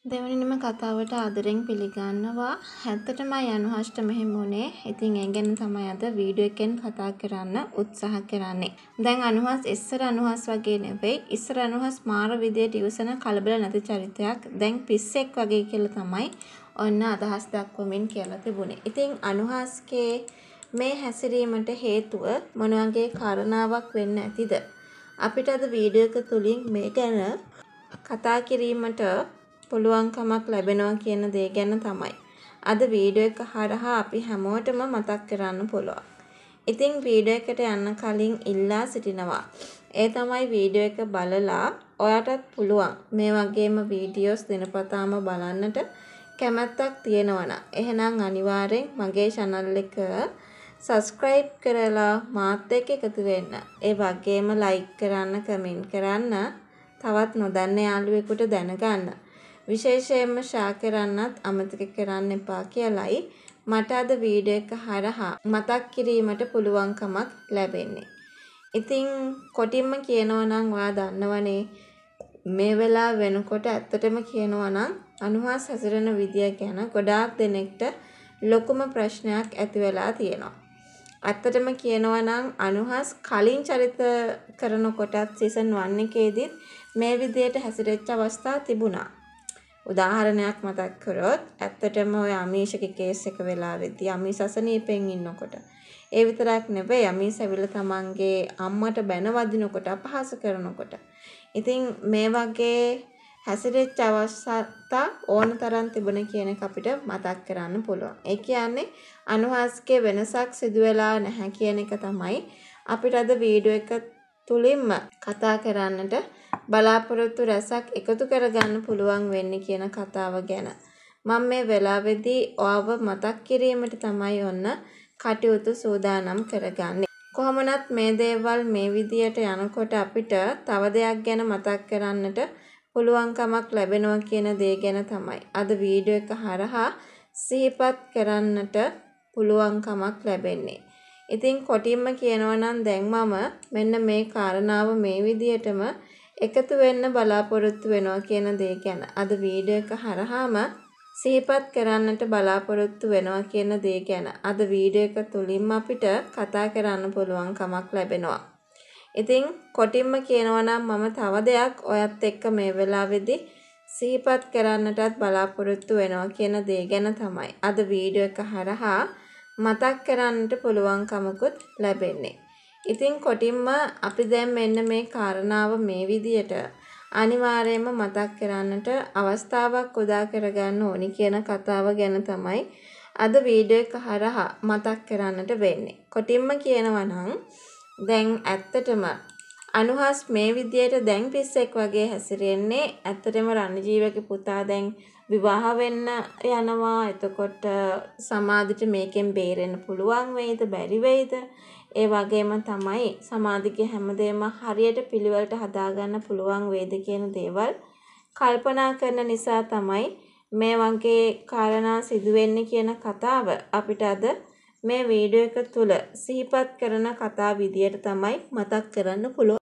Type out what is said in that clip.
දෙවැනිම කතාවට ආදරෙන් පිළිගන්නවා. ඇත්තටම යනුහෂ්ට මෙහෙම වුණේ. ඉතින් ඒ ගැන තමයි අද වීඩියෝ එකෙන් කතා කරන්න උත්සාහ කරන්නේ. දැන් අනුහස් ඉස්සර අනුහස් වගේ නෙවෙයි. ඉස්සර අනුහස් මාර විදියට ඉවසන කලබල නැති චරිතයක්. දැන් පිස්සෙක් වගේ කියලා තමයි ඔන්න අදහස් දක්වමින් කියලා තිබුණේ. ඉතින් අනුහස්ගේ මේ හැසිරීමට හේතුව මොන වගේ කාරණාවක් වෙන්න ඇතිද? අපිට අද වීඩියෝ එක තුලින් මේ ගැන කතා කිරීමට පුළුවන්කමක් ලැබෙනවා කියන දේ ගැන තමයි. අද වීඩියෝ එක හරහා අපි හැමෝටම මතක් කරන්න පුළුවන්. ඉතින් වීඩියෝ එකට යන්න කලින් ඉල්ලා සිටිනවා. ඒ තමයි වීඩියෝ එක බලලා ඔයාටත් පුළුවන් මේ වගේම වීඩියෝස් දිනපතාම බලන්නට කැමැත්තක් තියෙනවා නම් එහෙනම් අනිවාර්යෙන් මගේ channel එක subscribe කරලා මාත් එක්ක එකතු වෙන්න. ඒ වගේම like කරන්න, comment කරන්න, තවත් නොදන්න යාළුවෙකුට දැනගන්න. විශේෂයෙන්ම ෂෙයා කරන්නත් අමතක කරන්න එපා කියලයි මට අද වීඩියෝ එක හරහා මතක් කිරීමට පුළුවන්කමක් ලැබෙන්නේ. ඉතින් කොටින්ම කියනවා නම් ඔයා දන්නවනේ මේ වෙලාව වෙනකොට ඇත්තටම කියනවා නම් අනුහස් හැසිරෙන විදිය ගැන ගොඩාක් දෙනෙක්ට ලොකුම ප්‍රශ්නයක් ඇති වෙලා තියෙනවා. ඇත්තටම කියනවා නම් අනුහස් කලින් චරිත කරනකොටත් සීසන් 1 එකේදීත් මේ විදියට හැසිරෙච්ච අවස්ථා තිබුණා. උදාහරණයක් මතක් කරොත් ඇත්තටම ඔය අමීෂගේ කේස් එක වෙලාවෙදී අමීෂ අසනීපෙන් ඉන්නකොට ඒ විතරක් නෙවෙයි අමීෂ ඇවිල්ලා තමන්ගේ අම්මට බැන වදිනකොට අපහාස කරනකොට ඉතින් මේ වගේ හැසිරෙච්ච අවස්ථා ඕනතරම් තිබුණ කියන එක අපිට මතක් කරන්න පුළුවන්. ඒ කියන්නේ අනුහස්ගේ වෙනසක් සිදු වෙලා නැහැ කියන එක තමයි අපිට අද වීඩියෝ එක තුලින්ම කතා කරන්නට බලාපොරොත්තු රැසක් එකතු කරගන්න පුළුවන් වෙන්නේ කියන කතාව ගැන. මම මේ වෙලාවේදී ඔයව මතක් කිරීමට තමයි ඔන්න කටයුතු සූදානම් කරගන්නේ. කොහොමනත් මේ දේවල් මේ විදියට යනකොට අපිට තව දෙයක් ගැන මතක් කරන්නට පුළුවන්කමක් ලැබෙනවා කියන දේ ගැන තමයි අද වීඩියෝ එක හරහා සිහිපත් කරන්නට පුළුවන්කමක් ලැබෙන්නේ. ඉතින් කොටින්ම කියනවා නම් දැන් මම මෙන්න මේ කාරණාව මේ විදියටම එකතු වෙන්න බලාපොරොත්තු වෙනවා කියන දේ ගැන අද වීඩියෝ එක හරහාම සිහිපත් කරන්නට බලාපොරොත්තු වෙනවා කියන දේ ගැන අද වීඩියෝ එක තුලින්ම අපිට කතා කරන්න පුළුවන් කමක් ලැබෙනවා. ඉතින් කොටින්ම කියනවා නම් මම තව දෙයක් ඔයත් එක්ක මේ වෙලාවේදී සිහිපත් කරන්නටත් බලාපොරොත්තු වෙනවා කියන දේ ගැන තමයි අද වීඩියෝ එක හරහා මතක් කරන්නට පුළුවන්කමකුත් ලැබෙන්නේ. ඉතින් කොටින්ම අපි දැන් මෙන්න මේ කාරණාව මේ විදියට අනිවාර්යයෙන්ම මතක් කරන්නට අවස්ථාවක් උදා කරගන්න ඕනි කියන කතාව ගැන තමයි අද වීඩියෝ එක හරහා මතක් කරන්නට වෙන්නේ. කොටින්ම කියනවා නම් දැන් ඇත්තටම අනුහස් මේ විදියට දැන් පිස්සෙක් වගේ හැසිරෙන්නේ ඇත්තටම රණජීවගේ පුතා දැන් විවාහ වෙන්න යනවා. එතකොට සමාධිට මේකෙන් බේරෙන්න පුළුවන් වෙයිද බැරි වෙයිද? ඒ වගේම තමයි සමාධිගේ හැමදේම හරියට පිළිවෙලට හදාගන්න පුළුවන් වේද කියන දේවල් කල්පනා කරන නිසා තමයි මේ වගේ කාරණා සිදු වෙන්නේ කියන කතාව අපිට අද මේ වීඩියෝ එක තුල සිහිපත් කරන කතා විදියට තමයි මතක් කරන්න පුළුවන්.